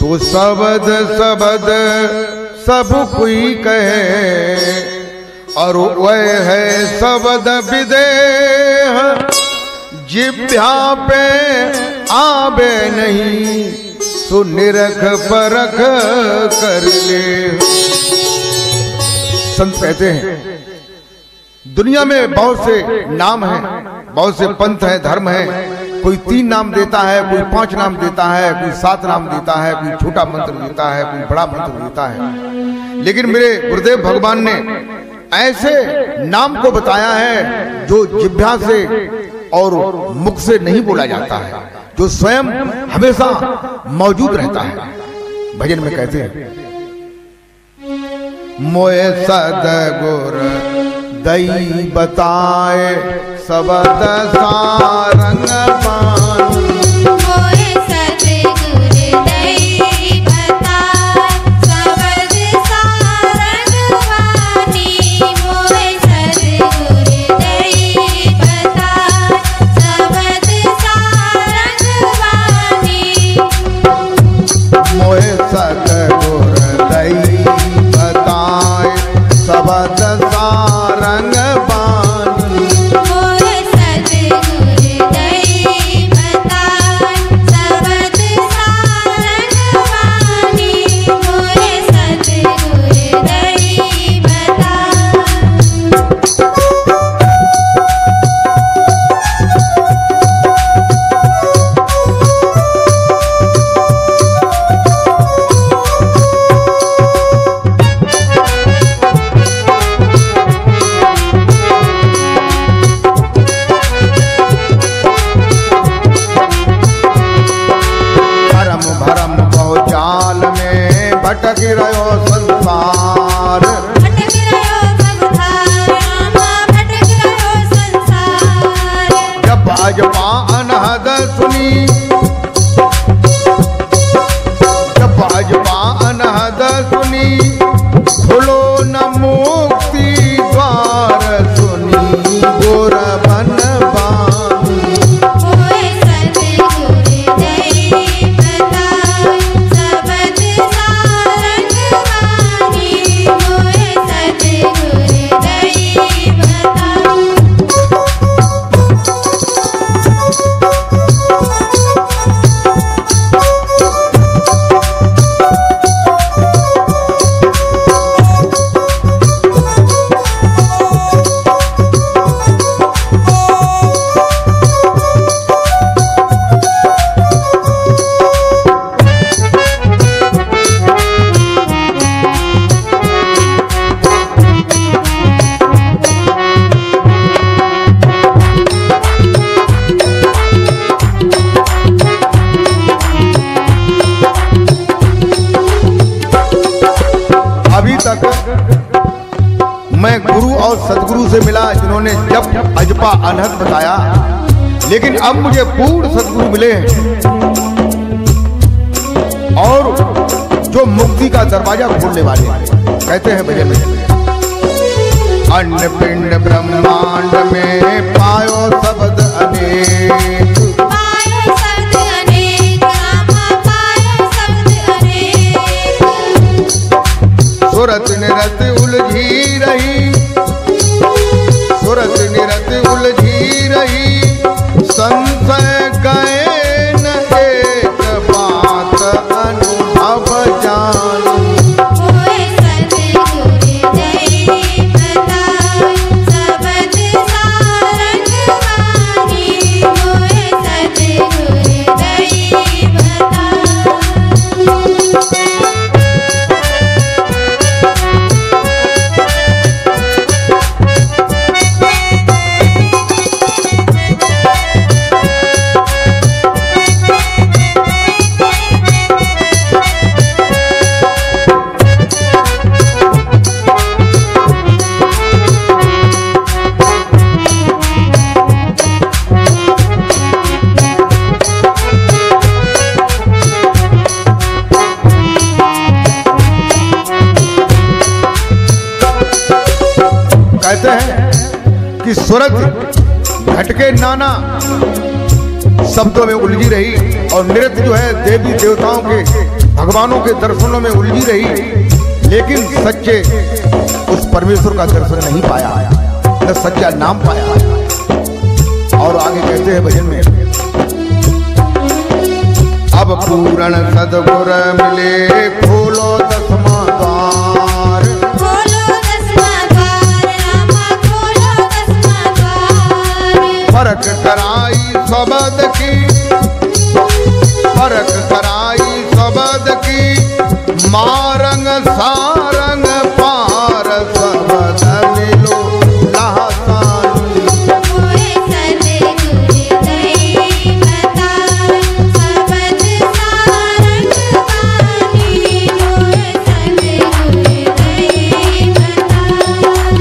तो शब्द शब्द सब कोई कहे और वह है शब्द विदेह, जिभ्या पे आवे नहीं तो निरख परख कर ले। संत कहते हैं दुनिया में बहुत से नाम हैं, बहुत से पंथ हैं, धर्म हैं। कोई 3 नाम देता है, कोई 5 नाम देता है, कोई 7 नाम देता है, कोई छोटा मंत्र देता है, कोई बड़ा मंत्र देता है। लेकिन मेरे गुरुदेव भगवान ने ऐसे नाम को बताया है जो जिह्वा से और मुख से नहीं बोला जाता है, जो स्वयं हमेशा मौजूद रहता है। भजन में कहते हैं मोए सदगुर दई बताए सबद सारंग पानी। मोए सदगुर दई बताए सबद सारंग पानी। मोए सदगुर दई बताए सबद सारंग पानी। मोए सदगुर दई बताए सबद सारंग पानी। मोए सदगुर दई बताए सबद सारंग पानी। मोए सदगुर दई बताए। भरम भरम बहु जाल में भटक रहो संसार। भटक रहो सब थार रामा, भटक रहो संसार। जब अजपा अनहद सुनी, जब अजपा अनहद सुनी, खुलो न मुक्ति द्वार सुनी गोर बन बानी। मोए सदगुर दई बताए सबद सारंग पानी। मोए सदगुर दई बताए। अभी तक मैं गुरु और सदगुरु से मिला जिन्होंने जब अजपा अनहद बताया, लेकिन अब मुझे पूर्ण सदगुरु मिले और जो मुक्ति का दरवाजा खोलने वाले हैं। कहते हैं भजन में अन्न पिंड ब्रह्मांड में पायो शब्द अनेक। पायो शब्द अनेक रामा, पायो शब्द अनेक। सुरत निरत उलझी रही, सुरत निरत उलझी रही, संशय गए न एक बात अनुभव जानी। मोए सदगुर दई बताए सबद सारंग पानी। मोए सदगुर दई बताए। कहते हैं कि सूरत घटके नाना शब्दों में उलझी रही और नृत्य जो है देवी देवताओं के भगवानों के दर्शनों में उलझी रही, लेकिन सच्चे उस परमेश्वर का दर्शन नहीं पाया, न सच्चा नाम पाया। और आगे कहते हैं भजन में, अब पूर्ण सदगुर मिले खोलो दसवां द्वार, खोलो दसवां द्वार रामा खोलो दसवां द्वार। फर्क कराई सबद की, फर्क कराई सबद की, मारंग सारंग पार सबद मिलो लहसानी। मोए सतगुर दई बताए सबद सारंग वाणी। मोए सतगुर दई बताए।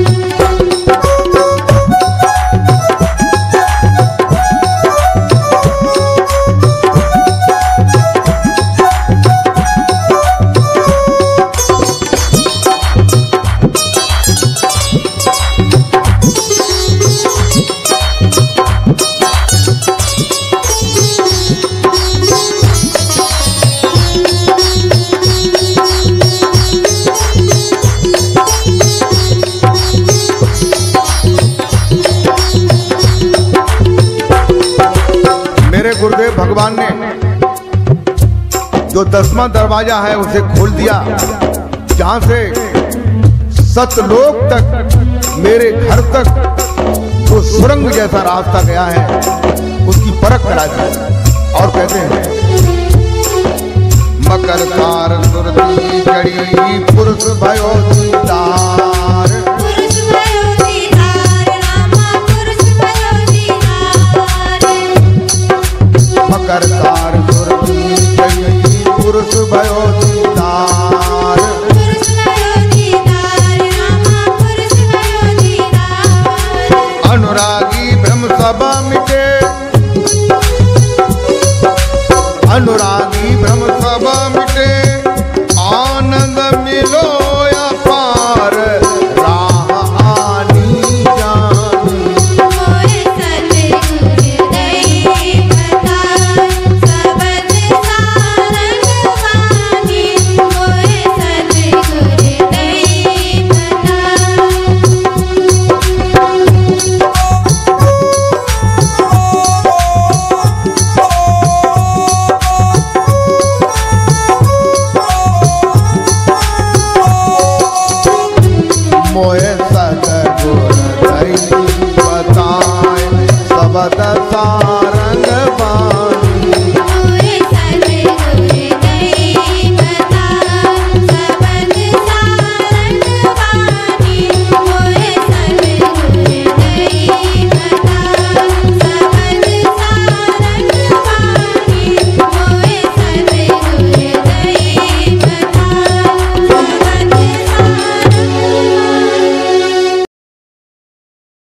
मेरे गुरुदेव भगवान ने जो 10वां दरवाजा है उसे खोल दिया, जहां से सतलोक तक मेरे घर तक जो सुरंग जैसा रास्ता गया है उसकी परख करा दी। और कहते हैं, मकर कार सुरती जड़ी पुरुष भयो दीदार, पुरुष भयो दीदार रामा पुरुष भयो दीदार। मकर कार सुरती जड़ी पुरुष भयो दीदार।